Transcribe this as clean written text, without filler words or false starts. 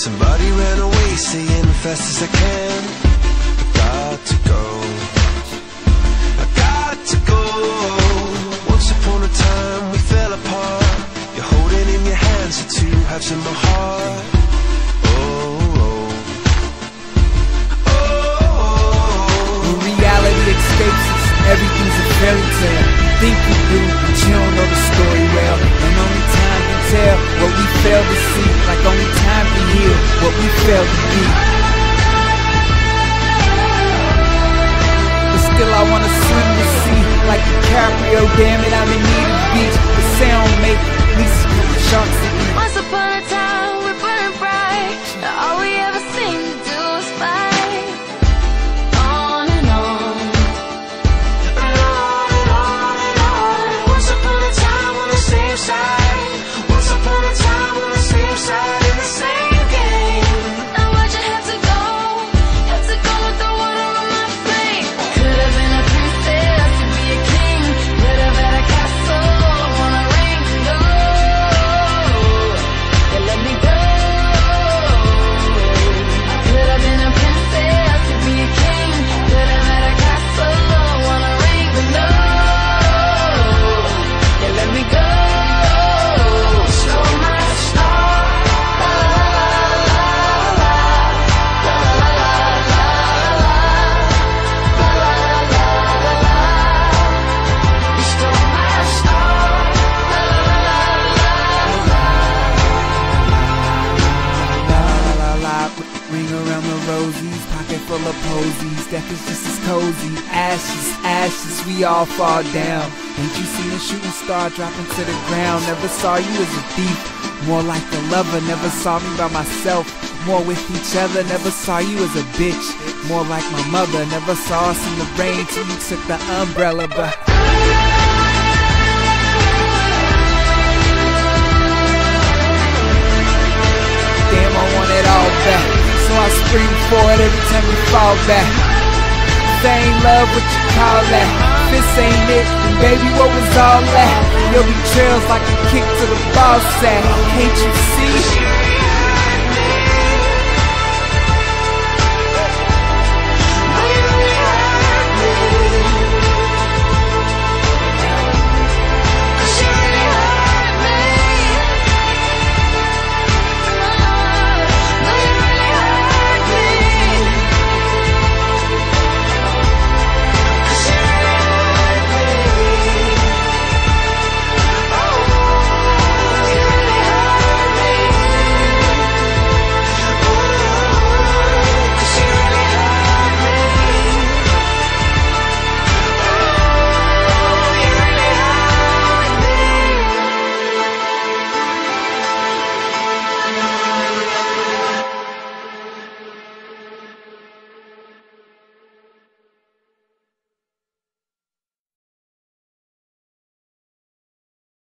Somebody ran away saying fast as I can, I got to go, I got to go. Once upon a time we fell apart. You're holding in your hands the two halves of my heart. When reality escapes us, everything's a fairy tale. You think you do, but you don't know the story well. And only time can tell what we fail to see, like only time can heal what we fail to be. But still I wanna swim the sea like DiCaprio, damn it, I'm in need of beach. The sound make at least a couple sharks to eat. Once upon a time we're burning bright, all we ever seem to do is fight. On and on, and on and on and on. Once upon a time on the same side, once upon a time on the same side in the same game. Now why'd you have to go with the water on my flame? Could have been a princess, could be a king, could have had a castle on a ring. No, you let me go. I could have been a princess, could be a king, could have had a castle on a ring. But no, you let me go. Stole my star, la la la la la la la la la la. You stole my star, la la La la la, ring around the rosies, pocket full of posies, death is just as cozy. Ashes, ashes, we all fall down. Ain't you seen a shooting star dropping to the ground? Never saw you as a thief, more like a lover. Never saw me by myself, more with each other. Never saw you as a bitch, more like my mother. Never saw us in the rain till you took the umbrella, but damn, I want it all back, so I spring forward every time you fall back. If they ain't love, what you call that? If this ain't it, then baby, what was all that? You'll be trails like a kick to the ball sack, can't you see?